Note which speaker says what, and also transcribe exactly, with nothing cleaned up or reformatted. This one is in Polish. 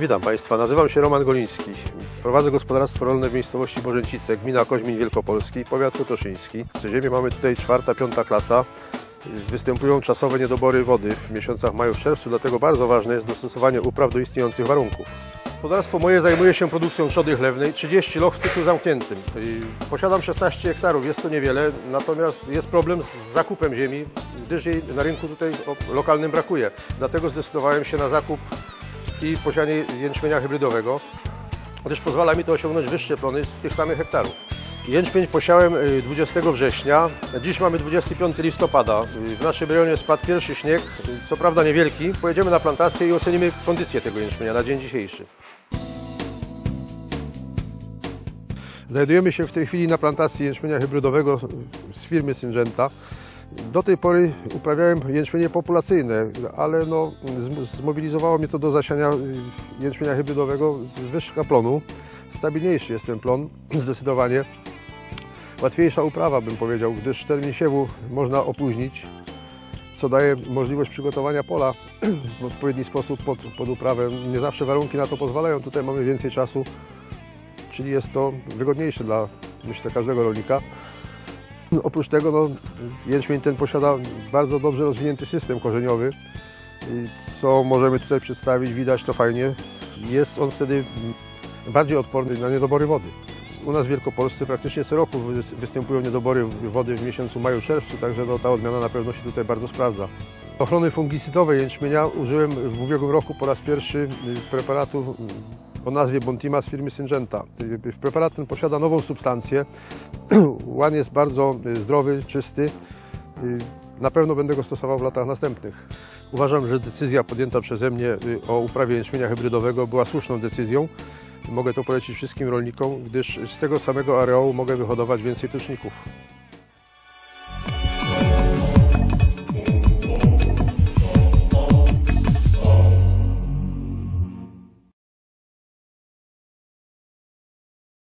Speaker 1: Witam Państwa, nazywam się Roman Goliński. Prowadzę gospodarstwo rolne w miejscowości Bożęcice, gmina Koźmin Wielkopolski, powiat kotoszyński. W ziemi mamy tutaj czwarta, piąta klasa. Występują czasowe niedobory wody w miesiącach maju, czerwcu, dlatego bardzo ważne jest dostosowanie upraw do istniejących warunków. Gospodarstwo moje zajmuje się produkcją trzody chlewnej, trzydzieści loch w cyklu zamkniętym. Posiadam szesnaście hektarów, jest to niewiele, natomiast jest problem z zakupem ziemi, gdyż jej na rynku tutaj lokalnym brakuje. Dlatego zdecydowałem się na zakup i posianie jęczmienia hybrydowego, gdyż pozwala mi to osiągnąć wyższe plony z tych samych hektarów. Jęczmień posiałem dwudziestego września, dziś mamy dwudziestego piątego listopada. W naszym rejonie spadł pierwszy śnieg, co prawda niewielki. Pojedziemy na plantację i ocenimy kondycję tego jęczmienia na dzień dzisiejszy. Znajdujemy się w tej chwili na plantacji jęczmienia hybrydowego z firmy Syngenta. Do tej pory uprawiałem jęczmienie populacyjne, ale no, zmobilizowało mnie to do zasiania jęczmienia hybrydowego wyższego plonu. Stabilniejszy jest ten plon, zdecydowanie. Łatwiejsza uprawa, bym powiedział, gdyż termin siewu można opóźnić, co daje możliwość przygotowania pola w odpowiedni sposób pod, pod uprawę. Nie zawsze warunki na to pozwalają, tutaj mamy więcej czasu, czyli jest to wygodniejsze dla, myślę, każdego rolnika. Oprócz tego no, jęczmień ten posiada bardzo dobrze rozwinięty system korzeniowy, co możemy tutaj przedstawić, widać to fajnie. Jest on wtedy bardziej odporny na niedobory wody. U nas w Wielkopolsce praktycznie co roku występują niedobory wody w miesiącu maju, czerwcu, także no, ta odmiana na pewno się tutaj bardzo sprawdza. Ochrony fungicydowej jęczmienia użyłem w ubiegłym roku po raz pierwszy preparatu o nazwie Bontima z firmy Syngenta. Preparat ten posiada nową substancję. Łan jest bardzo zdrowy, czysty. Na pewno będę go stosował w latach następnych. Uważam, że decyzja podjęta przeze mnie o uprawie jęczmienia hybrydowego była słuszną decyzją. Mogę to polecić wszystkim rolnikom, gdyż z tego samego areału mogę wyhodować więcej tuczników.